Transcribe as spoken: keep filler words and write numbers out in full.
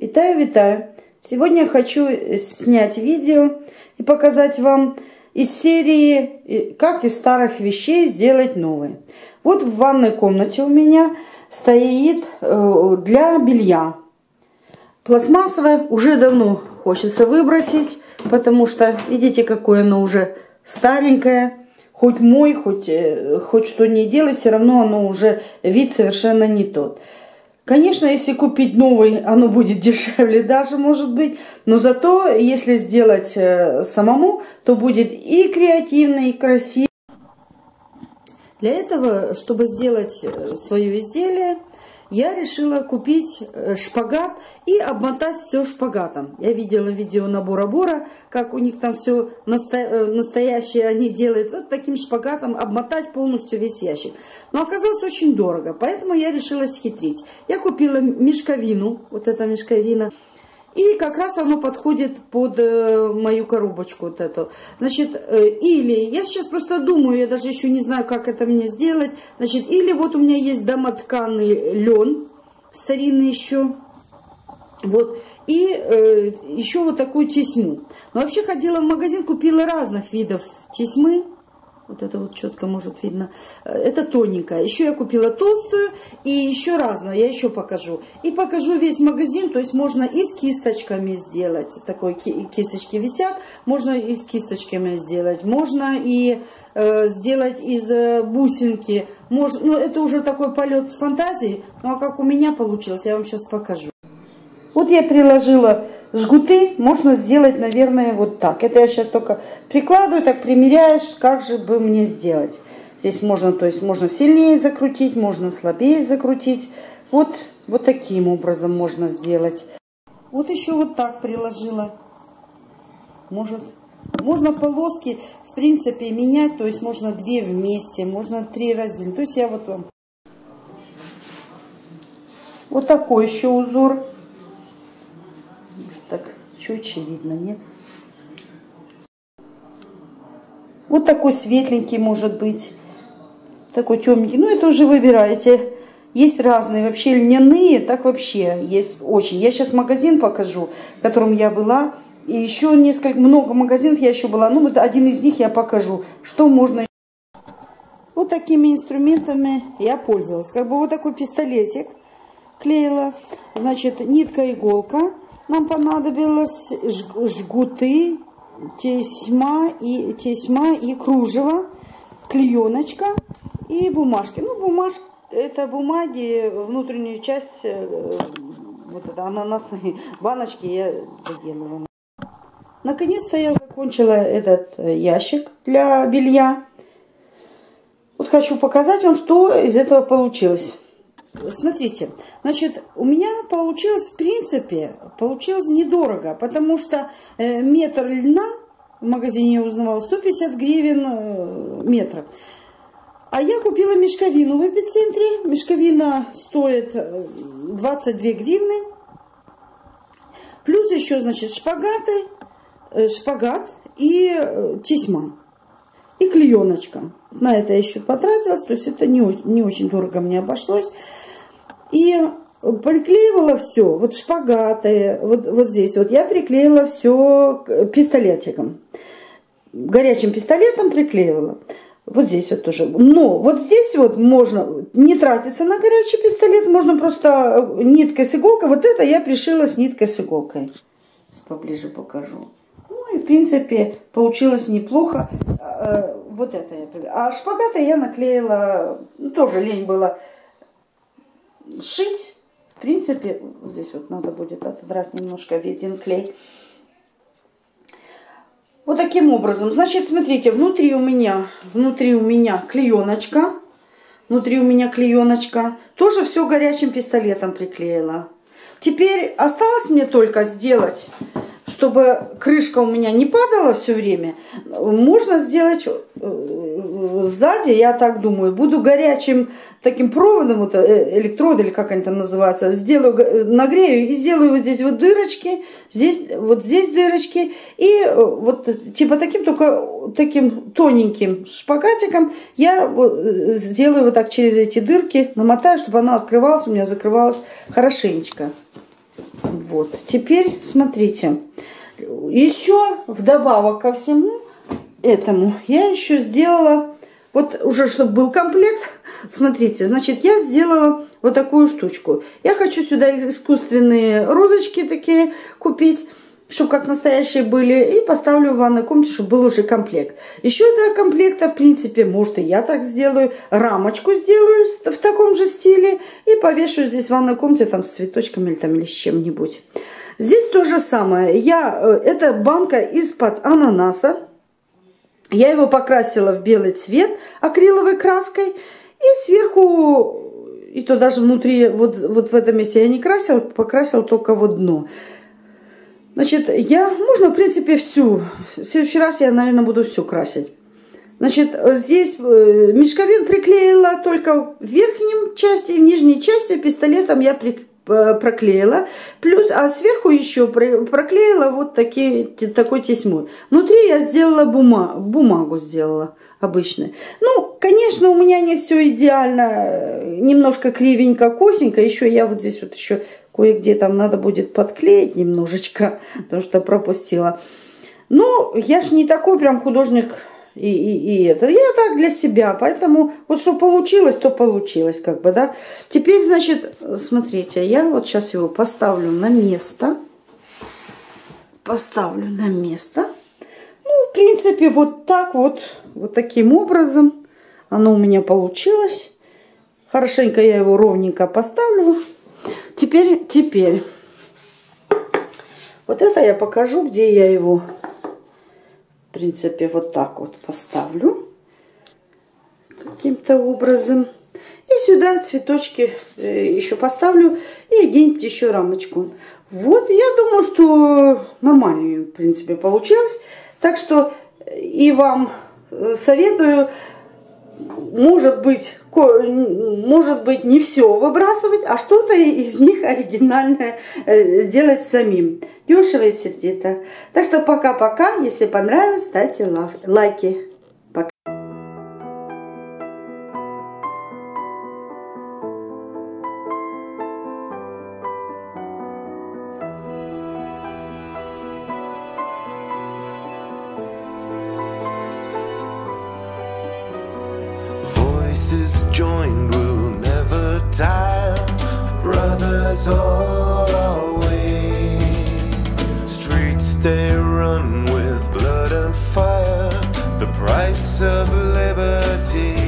Витаю, витаю! Сегодня я хочу снять видео и показать вам из серии «Как из старых вещей сделать новые». Вот в ванной комнате у меня стоит для белья. Пластмассовое, уже давно хочется выбросить, потому что, видите, какое оно уже старенькое. Хоть мой, хоть, хоть что не делай, все равно оно уже вид совершенно не тот. Конечно, если купить новый, оно будет дешевле даже, может быть. Но зато, если сделать самому, то будет и креативно, и красиво. Для этого, чтобы сделать свое изделие, я решила купить шпагат и обмотать все шпагатом. Я видела видео на Бора-Бора, как у них там все насто... настоящее они делают. Вот таким шпагатом обмотать полностью весь ящик. Но оказалось очень дорого, поэтому я решила схитрить. Я купила мешковину, вот эта мешковина. И как раз оно подходит под э, мою коробочку вот эту. Значит, э, или, я сейчас просто думаю, я даже еще не знаю, как это мне сделать. Значит, или вот у меня есть домотканый лен, старинный еще. Вот. И э, еще вот такую тесьму. Но вообще ходила в магазин, купила разных видов тесьмы. Вот это вот четко может видно. Это тоненькая. Еще я купила толстую и еще разную. Я еще покажу. И покажу весь магазин. То есть можно и с кисточками сделать. Такой кисточки висят. Можно и с кисточками сделать. Можно и э, сделать из э, бусинки. Можно, ну, это уже такой полет фантазии. Ну а как у меня получилось, я вам сейчас покажу. Вот я приложила жгуты, можно сделать, наверное, вот так. Это я сейчас только прикладываю, так примеряешь, как же бы мне сделать. Здесь можно, то есть можно сильнее закрутить, можно слабее закрутить. Вот, вот таким образом можно сделать. Вот еще вот так приложила. Может, можно полоски, в принципе, менять, то есть можно две вместе, можно три раздельно. То есть я вот вам... Вот такой еще узор. Так, четче видно, нет? Вот такой светленький может быть. Такой темненький. Ну, это уже выбираете. Есть разные вообще льняные, так вообще есть очень. Я сейчас магазин покажу, в котором я была. И еще несколько, много магазинов я еще была. Ну, вот один из них я покажу, что можно. Вот такими инструментами я пользовалась. Как бы вот такой пистолетик клеила. Значит, нитка-иголка. Нам понадобилось жгуты, тесьма и, тесьма и кружево, клееночка и бумажки. Ну, бумажка, это бумаги, внутреннюю часть, вот это ананасной баночки я доделывала. Наконец-то я закончила этот ящик для белья. Вот хочу показать вам, что из этого получилось. Смотрите, значит, у меня получилось, в принципе, получилось недорого, потому что э, метр льна, в магазине я узнавала, сто пятьдесят гривен э, метр. А я купила мешковину в Эпицентре. Мешковина стоит двадцать две гривны. Плюс еще, значит, шпагаты, э, шпагат и э, тесьма. И клееночка. На это я еще потратилась, то есть это не, не очень дорого мне обошлось. И приклеивала все, вот шпагаты, вот, вот здесь вот я приклеила все пистолетиком. Горячим пистолетом приклеивала. Вот здесь вот тоже. Но вот здесь вот можно не тратиться на горячий пистолет, можно просто ниткой с иголкой. Вот это я пришила с ниткой с иголкой. Поближе покажу. Ну и в принципе получилось неплохо. Вот это я приклеила. А шпагаты я наклеила, ну, тоже лень было шить. В принципе, вот здесь вот надо будет отодрать немножко виден клей. Вот таким образом. Значит, смотрите, внутри у меня, внутри у меня клееночка. Внутри у меня клееночка. Тоже все горячим пистолетом приклеила. Теперь осталось мне только сделать, чтобы крышка у меня не падала все время. Можно сделать сзади, я так думаю, буду горячим таким проводом, вот электрод или как они там называются, сделаю, нагрею и сделаю вот здесь вот дырочки, здесь вот здесь дырочки и вот типа таким, только таким тоненьким шпагатиком я сделаю вот так через эти дырки, намотаю, чтобы она открывалась, у меня закрывалась хорошенечко. Вот, теперь смотрите. Еще вдобавок ко всему этому я еще сделала, вот уже чтобы был комплект, смотрите, значит, я сделала вот такую штучку. Я хочу сюда искусственные розочки такие купить, чтобы как настоящие были, и поставлю в ванной комнате, чтобы был уже комплект. Еще до комплекта, в принципе, может и я так сделаю, рамочку сделаю в таком же стиле и повешу здесь в ванной комнате там с цветочками или, там, или с чем-нибудь. Здесь то же самое. Я, это банка из-под ананаса. Я его покрасила в белый цвет акриловой краской. И сверху, и то даже внутри, вот, вот в этом месте я не красила, покрасила только вот дно. Значит, я, можно, в принципе, всю. В следующий раз я, наверное, буду всю красить. Значит, здесь мешковину приклеила только в верхнем части и в нижней части. Пистолетом я приклеила. Проклеила, плюс, а сверху еще проклеила вот такие, такой тесьмой. Внутри я сделала бума, бумагу, сделала обычную. Ну, конечно, у меня не все идеально, немножко кривенько, косенько. Еще я вот здесь вот еще кое-где там надо будет подклеить немножечко, потому что пропустила. Ну, я ж не такой прям художник. И, и, и это. Я так для себя. Поэтому вот что получилось, то получилось. Как бы, да. Теперь, значит, смотрите, я вот сейчас его поставлю на место. Поставлю на место. Ну, в принципе, вот так вот. Вот таким образом оно у меня получилось. Хорошенько я его ровненько поставлю. Теперь, теперь. Вот это я покажу, где я его... В принципе, вот так вот поставлю каким-то образом. И сюда цветочки еще поставлю и где-нибудь еще рамочку. Вот, я думаю, что нормально, в принципе, получилось. Так что и вам советую, может быть, может быть, не все выбрасывать, а что-то из них оригинальное сделать самим. Дешево и сердито. Так что пока-пока. Если понравилось, ставьте лайки. Пока. Voices joined will never tire. Brothers all are we. Streets they run with blood and fire. The price of liberty.